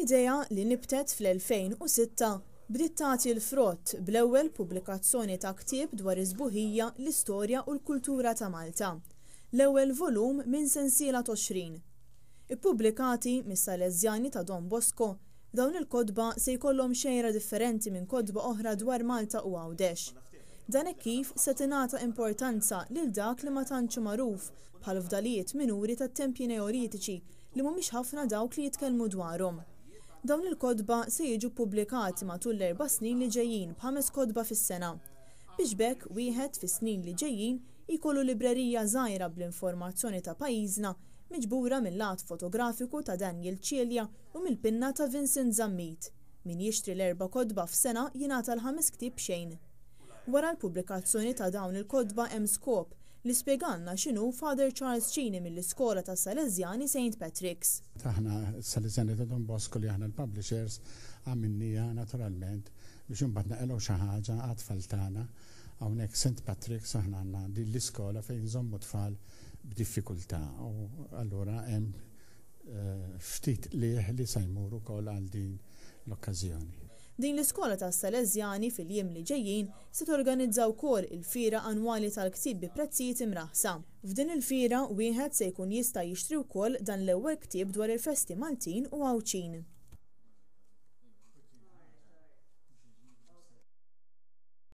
L-idea li nibtet fl-2006 bdiet tagħti l-frott bl-ewwel pubblikazzjoni ta' ktieb dwar iż-sbuħija, l-istorja u l-kultura ta' Malta. L-ewwel volum minn sensiela 20. Ippubblikati mis-Salesjani ta' Don Bosco, dawn il-kotba se jkollhom xejra differenti minn kotba oħra dwar Malta u Għawdex. Dan hekk kif se tingħata importanza lil dak li ma tantx magħruf bħal fdalijiet minuri tat-tempji neolitiċi li mhumiex ħafna dawk li jitkellmu dwarhom. Dawn il-kotba se jiġu pubblikati matul l-4 snin li ġejjin b'5 kotba fis-sena. Biex bekk wieħed fis-snin li ġejjin jkollu librerija żgħira bl-informazzjoni ta' pajjiżna miġbura mill-lat fotografiku ta' Cilia u mill-pinna ta' Vincent Zammit. Min jixtri l-4 kotba f'sena jingħata l-5 ktieb xejn. Wara l-pubblikazzjoni ta' dawn il-kotba hemm skop li spjegalna x'inhu Father Charles Cini mill-Iskola ta' Salesjani St. Patrick's. Aħna Salesjani ta' Don Bosco li aħna l-publishers għamilnija naturalment biex imbagħad naqgħu xi ħaġa għat-tfal tagħna hawnhekk St. Patrick's aħna għandna din l-iskola fejn żommu tfal b'diffikultà u allura hemm ftit lieħ li se jmuru wkoll għal din l-okkażjoni. Din l-Iskola tas Salesjani fil-jiem li ġejjin se torganizza wkoll il-fira annwali tal-ktieb bi prezzijiet imraħsa. F'din il-fira wieħed se jkun jista' jixtri wkoll dan l-ewwel ktieb dwar il-festi Maltin u Għawċin.